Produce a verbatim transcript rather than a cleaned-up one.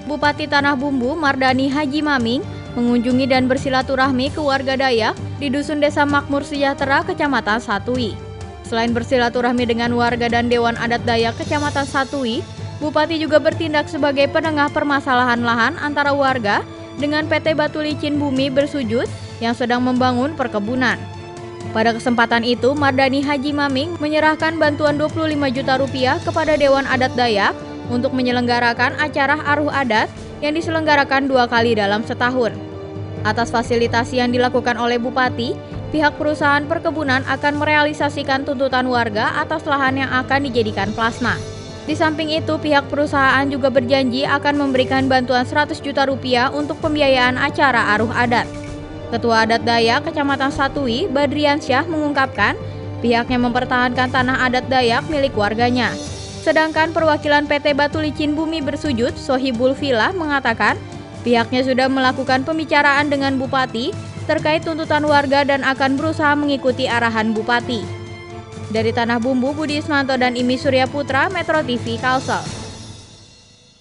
Bupati Tanah Bumbu Mardani Haji Maming mengunjungi dan bersilaturahmi ke warga Dayak di Dusun Desa Makmur Sejahtera, Kecamatan Satui. Selain bersilaturahmi dengan warga dan Dewan Adat Dayak Kecamatan Satui, Bupati juga bertindak sebagai penengah permasalahan lahan antara warga dengan P T Batu Licin Bumi Bersujud yang sedang membangun perkebunan. Pada kesempatan itu, Mardani Haji Maming menyerahkan bantuan dua puluh lima juta rupiah kepada Dewan Adat Dayak untuk menyelenggarakan acara Aruh Adat yang diselenggarakan dua kali dalam setahun. Atas fasilitasi yang dilakukan oleh Bupati, pihak perusahaan perkebunan akan merealisasikan tuntutan warga atas lahan yang akan dijadikan plasma. Di samping itu, pihak perusahaan juga berjanji akan memberikan bantuan seratus juta rupiah untuk pembiayaan acara Aruh Adat. Ketua Adat Dayak Kecamatan Satui, Badrian Syah, mengungkapkan pihaknya mempertahankan tanah adat Dayak milik warganya. Sedangkan perwakilan P T Batu Licin Bumi Bersujud, Sohibul Villa, mengatakan pihaknya sudah melakukan pembicaraan dengan Bupati terkait tuntutan warga dan akan berusaha mengikuti arahan Bupati. Dari Tanah Bumbu, Budi Ismanto dan Imi Surya Putra, Metro T V, Kalsel.